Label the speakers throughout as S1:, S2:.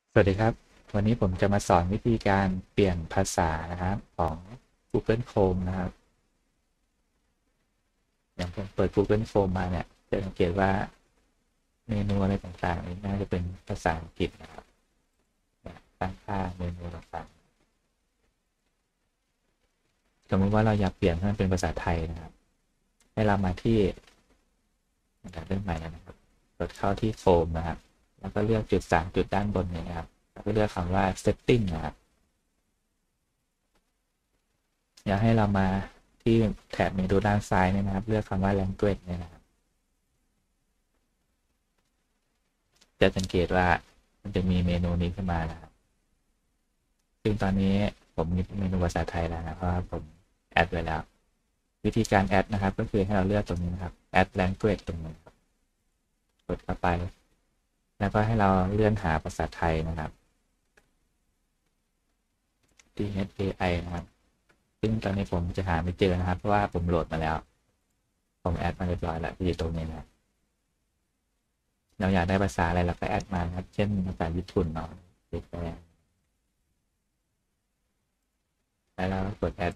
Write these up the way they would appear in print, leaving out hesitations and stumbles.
S1: สวัสดีครับวันนี้ผมจะมาสอนวิธีการเปลี่ยนภาษานะครับของ Google Chrome นะครับอย่างผมเปิด Google Chrome มาเนี่ยจะสังเกตว่าเมนูอะไรต่างๆนี่น่าจะเป็นภาษาอังกฤษนะครับเนี่ยตั้งค่าเมนูต่างๆสมมติว่าเราอยากเปลี่ยนให้มันเป็นภาษาไทยนะครับให้เรามาที่เรื่องใหม่นะครับกดเข้าที่ Chrome นะครับแล้วก็เลือกจุด3จุดด้านบนนี้นะครับแล้วก็เลือกคำว่า Setting นะครับอยากให้เรามาที่แถบเมนูด้านซ้ายเนี่ยนะครับเลือกคำว่า Language เนี่ยนะครับ จะสังเกตว่ามันจะมีเมนูนี้ขึ้นมานะครับซึ่งตอนนี้ผมมีเมนูภาษาไทยแล้วนะเพราะว่าผมแอดไว้แล้ววิธีการแอดนะครับก็คือให้เราเลือกตรงนี้นะครับ add language ตรงนี้ครับกดเข้าไปแล้วก็ให้เราเลื่อนหาภาษาไทยนะครับ THAI นะครับซึ่งตอนนี้ผมจะหาไม่เจอนะครับเพราะว่าผมโหลดมาแล้วผมแอดมาเรียบร้อยแล้วที่ตรงนี้นะเราอยากได้ภาษาอะไรเราก็แอดมาครับเช่นภาษาญี่ปุ่นเนาะติดไปแล้วเราก็กดแอด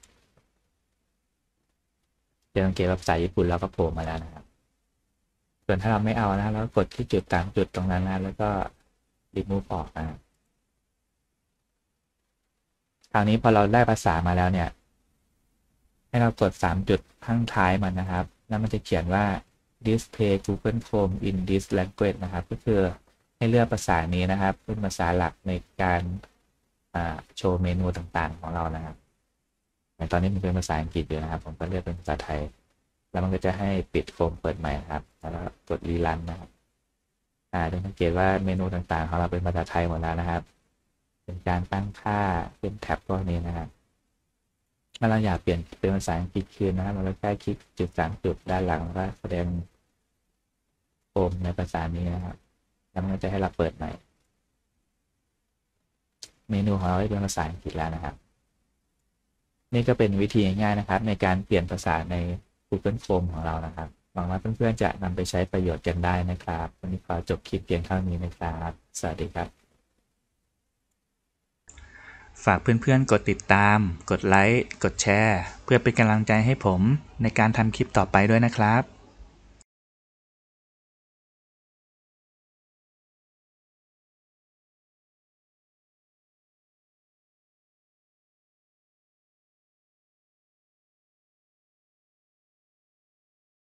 S1: จะสังเกตว่าภาษาญี่ปุ่นเราก็โผล่มาแล้วนะครับส่วนถ้าเราไม่เอานะเราก็กดที่จุด3จุดตรงนั้นนะแล้วก็ remove ออกนะคราวนี้พอเราได้ภาษามาแล้วเนี่ยให้เรากด3จุดข้างท้ายมันนะครับแล้วมันจะเขียนว่า display Google Chrome in this language นะครับก็คือให้เลือกภาษานี้นะครับเป็นภาษาหลักในการโชว์เมนูต่างๆของเรานะครับอย่างตอนนี้มันเป็นภาษาอังกฤษอยู่นะครับผมก็เลือกเป็นภาษาไทยแล้วมันก็จะให้ปิดโคมเปิดใหม่ครับแล้วกดรีรันนะครับจะสังเกตว่าเมนูต่างๆของเราเป็นภาษาไทยหมดแล้วนะครับเป็นการตั้งค่าเป็นแท็บพวกนี้นะครับถ้าเราอยากเปลี่ยนเป็นภาษาอังกฤษคืนนะครับเราก็แค่คลิกจุด3จุดด้านหลังแล้วก็แสดงโคมในภาษานี้นะครับแล้วมันก็จะให้เราเปิดใหม่เมนูของเราเป็นภาษาอังกฤษแล้วนะครับนี่ก็เป็นวิธีง่ายๆนะครับในการเปลี่ยนภาษาใน Google Chrome ของเรานะครับหวังว่าเพื่อนๆจะนำไปใช้ประโยชน์กันได้นะครับวันนี้ขอจบคลิปเพียงเท่านี้นะครับสวัสดีครับฝากเพื่อนๆกดติดตามกดไลค์กดแชร์เพื่อเป็นกำลังใจให้ผมในการทำคลิปต่อไปด้วยนะครับ